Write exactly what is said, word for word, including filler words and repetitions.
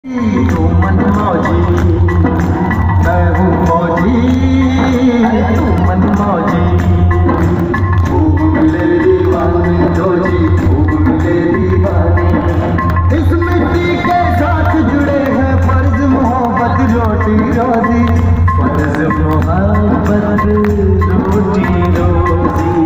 तू मन मौजी, मैं हूँ मौजी, तू मन मौजी। फूले दीवानी जोजी, फूले दीवानी। इस मिट्टी के साथ जुड़े हैं फर्ज मोहब्बत रोटी रोजी, फर्ज मोहब्बत रोटी रोजी।